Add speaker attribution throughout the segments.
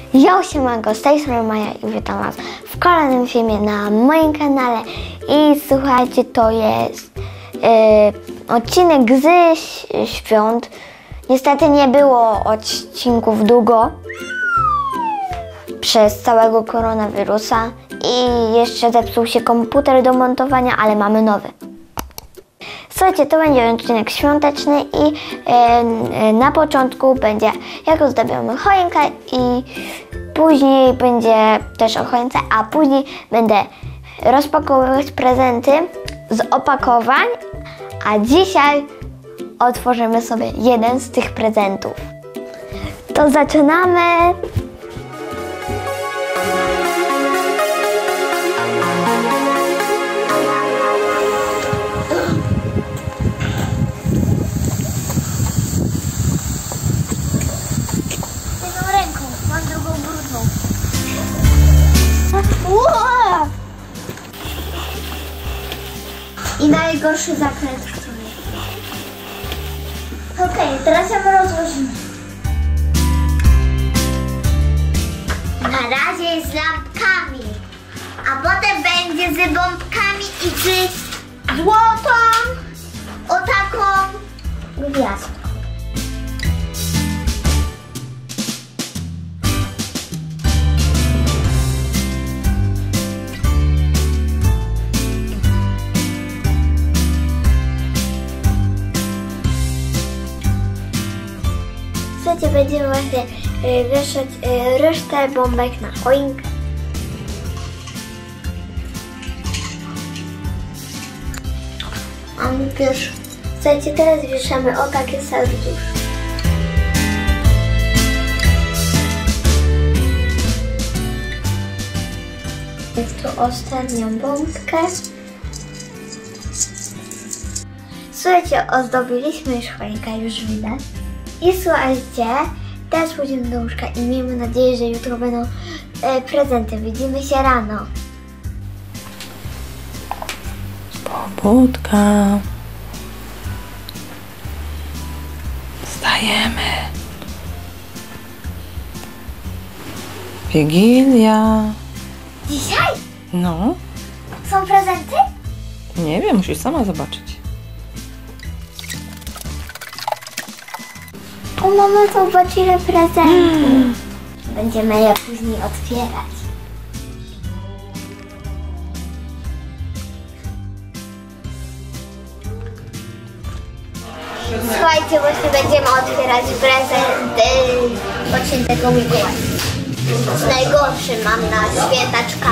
Speaker 1: Yo, siemanko, z tej strony Maja i witam was w kolejnym filmie na moim kanale. I słuchajcie, to jest odcinek z świąt. Niestety nie było odcinków długo przez całego koronawirusa i jeszcze zepsuł się komputer do montowania, ale mamy nowy. Słuchajcie, to będzie odcinek świąteczny i na początku będzie jak ozdabiamy choinkę i później będzie też o choince, a później będę rozpakowywać prezenty z opakowań, a dzisiaj otworzymy sobie jeden z tych prezentów. To zaczynamy! I najgorszy zakręt w sumie. Okej, teraz ją rozłożymy. Na razie z lampkami, a potem będzie z bombkami i z złotą o taką gwiazdką. Słuchajcie, będziemy właśnie wieszać resztę bombek na choinkę. A my pierwszy. Słuchajcie, teraz wieszamy o takie serduszko. Jest tu ostatnią bombkę. Słuchajcie, ozdobiliśmy już choinkę, już widać. I słuchajcie, teraz pójdziemy do łóżka i miejmy nadzieję, że jutro będą prezenty. Widzimy się rano.
Speaker 2: Pobudka. Wstajemy. Wigilia.
Speaker 1: Dzisiaj?
Speaker 2: No,
Speaker 1: Są prezenty?
Speaker 2: nie wiem, musisz sama zobaczyć.
Speaker 1: O, mama, zobacz ile prezentów. Będziemy je później otwierać. Słuchajcie, właśnie będziemy otwierać prezent od świętego Mikołaja. Najgorszy mam na świętaczka.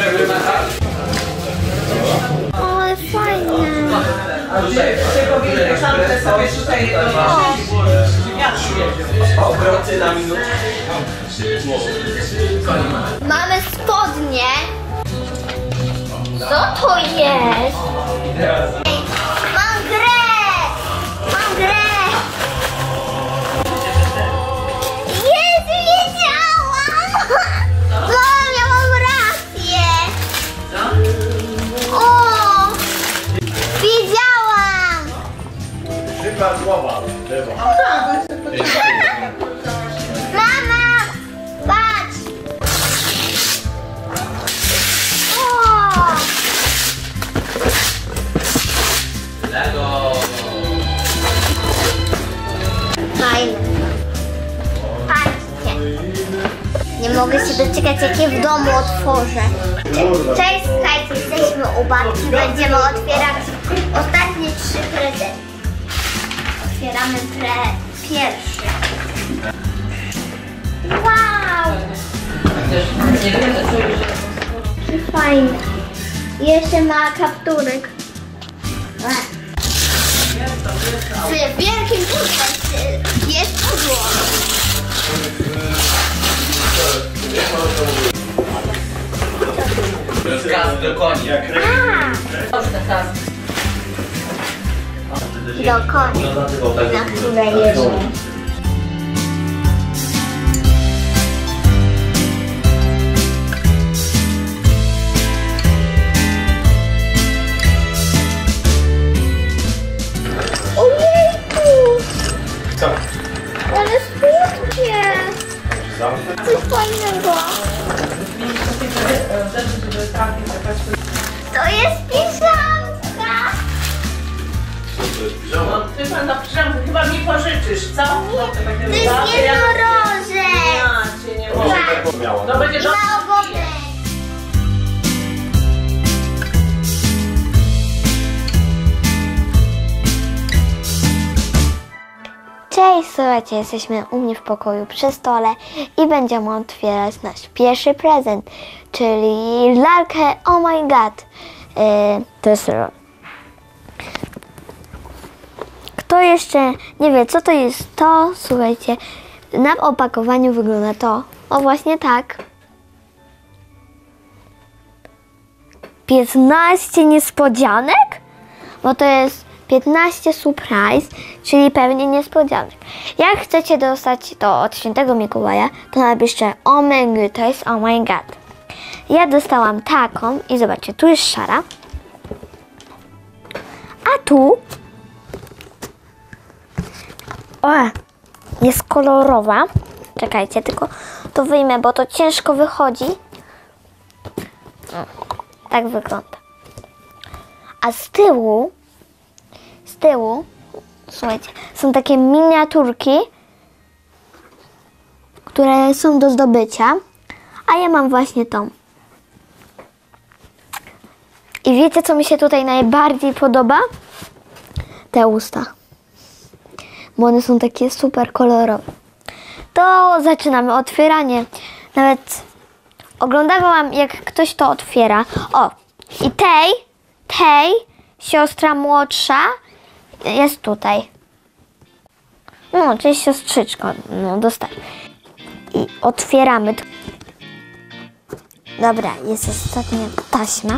Speaker 1: O, ale fajne. Mamy spodnie. Co to jest? Mam grę! Mam grę! Jest, wiedziałam! No, ja mam rację! O! Wiedziałam!
Speaker 3: Szybka słowa, lewo.
Speaker 1: Mama! Patrz! O!
Speaker 3: Lego.
Speaker 1: Fajne. Patrzcie. Nie mogę się doczekać, jak je w domu otworzę. Cześć, słuchajcie, jesteśmy u babci. Będziemy otwierać ostatnie 3 prezenty. Otwieramy pierwszy. Wow! Fajne. Jeszcze ma kapturek. Z wielkim pudłem jest pudło.
Speaker 3: Gaz do koni.
Speaker 1: Do koni, na które jedziemy. Ojejku!
Speaker 3: Co?
Speaker 1: Ale słodkie!
Speaker 3: Zamknę.
Speaker 1: Coś fajnego. To jest piżamka.
Speaker 4: Chyba na piżamkę, chyba mi pożyczysz, co?
Speaker 1: To jest jednorożec.
Speaker 4: Ja cię nie mogę. To będzie
Speaker 1: Na ogonek. Cześć, słuchajcie, jesteśmy u mnie w pokoju przy stole i będziemy otwierać nasz pierwszy prezent, czyli lalkę Oh My God. To jest... Kto jeszcze nie wie, co to jest to, słuchajcie, na opakowaniu wygląda to. O, właśnie tak. 15 niespodzianek? Bo to jest 15 surprise, czyli pewnie niespodzianek. Jak chcecie dostać to od Świętego Mikołaja, to napiszcie Oh my God, to jest Oh My God. Ja dostałam taką i zobaczcie, tu jest szara. A tu jest kolorowa. Czekajcie, tylko to wyjmę, bo to ciężko wychodzi. Tak wygląda. A z tyłu, słuchajcie, są takie miniaturki, które są do zdobycia, a ja mam właśnie tą. I wiecie, co mi się tutaj najbardziej podoba? Te usta. Bo one są takie super kolorowe. To zaczynamy otwieranie. Nawet oglądałam, jak ktoś to otwiera. O, i tej siostra młodsza jest tutaj. No, czyli siostrzyczka. No, dostaję. I otwieramy. Dobra, jest ostatnia taśma.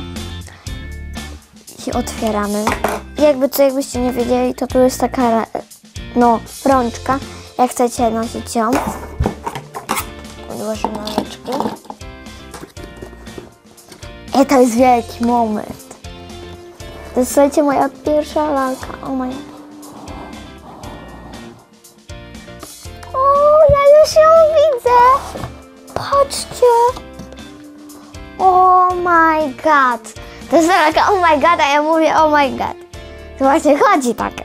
Speaker 1: I otwieramy. Jakbyście nie wiedzieli, to tu jest taka, no, rączka. Jak chcecie nosić ją. Odłożę naleczki. I to jest wielki moment. To jest, słuchajcie, moja pierwsza lalka. O moja. O, ja już ją widzę. Patrzcie. Oh my God. To jest lalka Oh my God, a ja mówię Oh my God. To właśnie chodzi tak.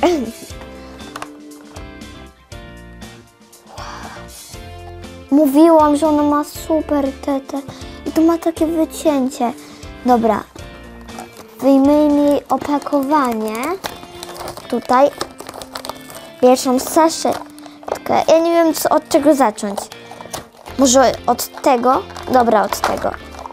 Speaker 1: Mówiłam, że ona ma super tetę. I tu ma takie wycięcie. Dobra. Wyjmijmy jej opakowanie. Tutaj. Pierwszą saszetkę. Ja nie wiem, od czego zacząć. Może od tego? Dobra, od tego.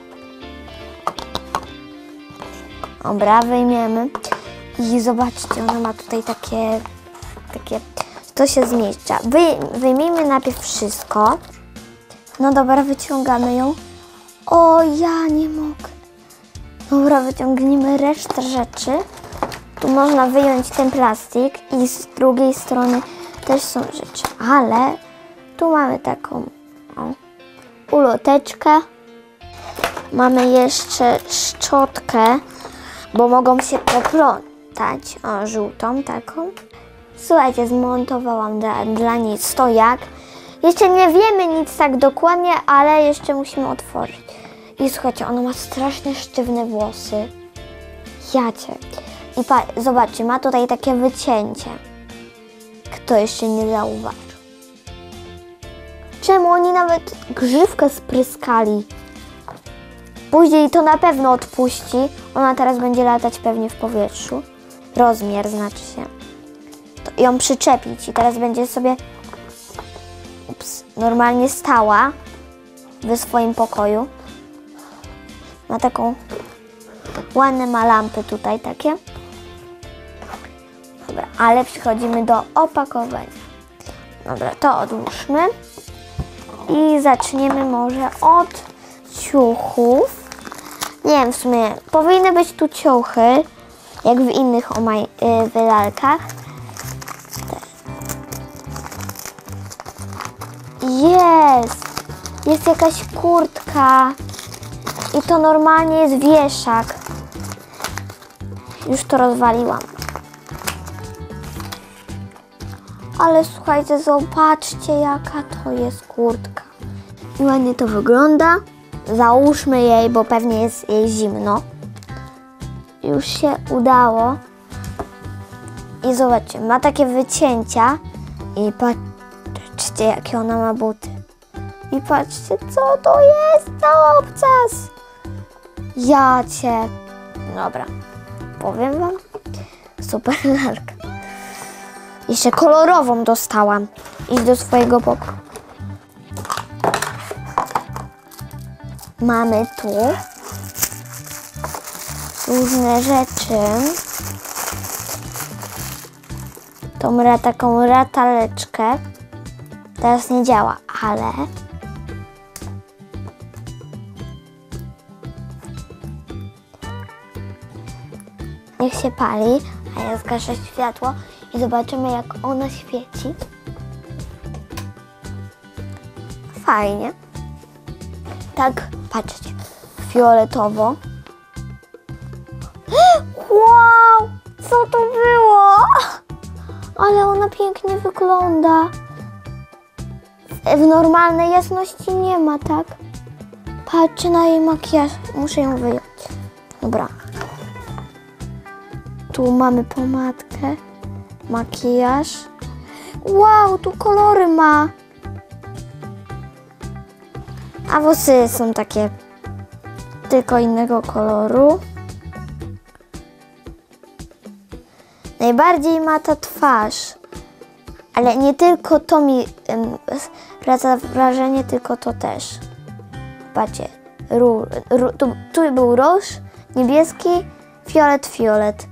Speaker 1: Dobra, wyjmiemy. I zobaczcie, ona ma tutaj takie to się zmieszcza. Wyjmijmy najpierw wszystko. No dobra, wyciągamy ją. O, ja nie mogę. Dobra, wyciągnijmy resztę rzeczy. Tu można wyjąć ten plastik i z drugiej strony też są rzeczy. Ale tu mamy taką uloteczkę. Mamy jeszcze szczotkę, bo mogą się przeplątać. O, żółtą taką. Słuchajcie, zmontowałam dla niej stojak. Jeszcze nie wiemy nic tak dokładnie, ale jeszcze musimy otworzyć. I słuchajcie, ona ma strasznie sztywne włosy. Jacie. I zobaczcie, ma tutaj takie wycięcie. Kto jeszcze nie zauważył? Czemu oni nawet grzywkę spryskali? Później to na pewno odpuści. Ona teraz będzie latać pewnie w powietrzu. Rozmiar znaczy się. To ją przyczepić i teraz będzie sobie normalnie stała w swoim pokoju. Ma taką ładne ma lampy tutaj takie. Dobra, ale przechodzimy do opakowania. Dobra, to odłóżmy. I zaczniemy może od ciuchów. Nie wiem, w sumie powinny być tu ciuchy, jak w innych lalkach. Jest jakaś kurtka i to normalnie jest wieszak. Już to rozwaliłam. Ale słuchajcie, zobaczcie, jaka to jest kurtka. I ładnie to wygląda. Załóżmy jej, bo pewnie jest jej zimno. Już się udało. I zobaczcie, ma takie wycięcia. I patrzcie, jakie ona ma buty. I patrzcie, co to jest za obcas. Ja cię... Dobra, powiem wam. Super lalka. Jeszcze kolorową dostałam. Idź do swojego pokoju. Mamy tu różne rzeczy. Tą taką rataleczkę. Teraz nie działa, ale... Niech się pali, a ja zgaszę światło i zobaczymy, jak ona świeci. Fajnie. Tak, patrzcie, fioletowo. Wow, co to było? Ale ona pięknie wygląda. W normalnej jasności nie ma, tak? Patrzcie na jej makijaż. Muszę ją wyjąć. Dobra. Tu mamy pomadkę, makijaż. Wow, tu kolory ma. A włosy są takie tylko innego koloru. Najbardziej ma ta twarz. Ale nie tylko to mi sprawia wrażenie, tylko to też. Patrzcie, tu był róż, niebieski, fiolet.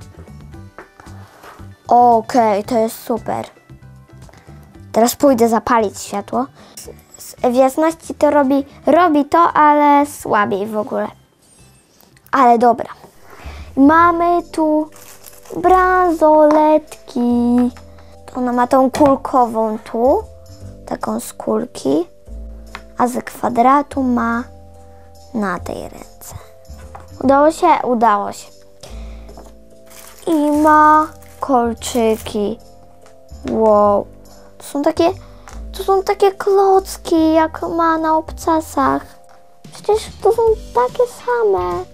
Speaker 1: Okej, to jest super. Teraz pójdę zapalić światło. W jasności to robi to, ale słabiej w ogóle. Ale dobra. Mamy tu bransoletki. Ona ma tą kulkową tu, taką z kulki, a z kwadratu ma na tej ręce. Udało się? Udało się. I ma kolczyki. Wow. To są takie klocki, jak ma na obcasach. Przecież to są takie same.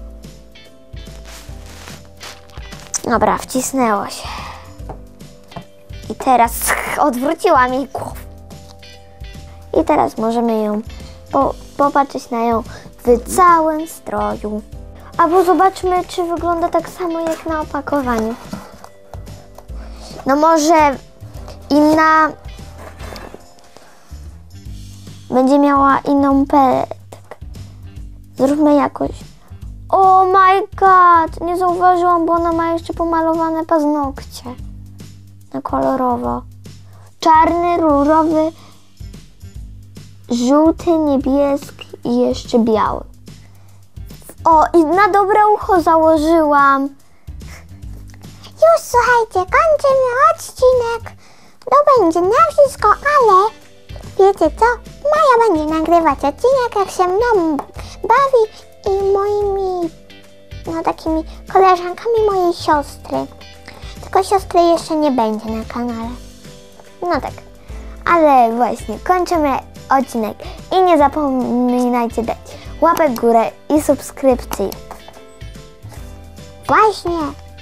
Speaker 1: Dobra, wcisnęło się. I teraz odwróciłam jej głowę. I teraz możemy ją popatrzeć na ją w całym stroju. Albo zobaczmy, czy wygląda tak samo jak na opakowaniu. No może inna będzie miała inną peretek. Zróbmy jakoś. Oh my god! Nie zauważyłam, bo ona ma jeszcze pomalowane paznokcie. Na kolorowo. Czarny, różowy, żółty, niebieski i jeszcze biały. O, i na dobre ucho założyłam. Już słuchajcie, kończymy odcinek. To będzie na wszystko, ale wiecie co? Maja będzie nagrywać odcinek, jak się mną bawi i moimi, takimi koleżankami mojej siostry. Tylko siostry jeszcze nie będzie na kanale. No tak. Ale właśnie, kończymy odcinek. I nie zapominajcie dać łapek w górę i subskrypcji. Właśnie.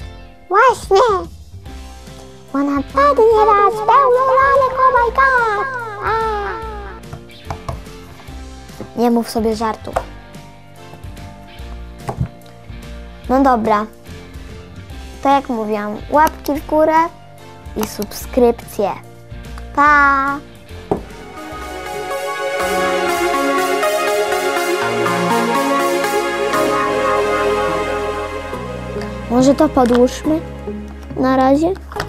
Speaker 1: Ona padnie raz, pełno lalek, oh my god. Nie mów sobie żartów. No dobra. To jak mówiłam, łapki w górę i subskrypcje. Pa! Może to podłóżmy na razie?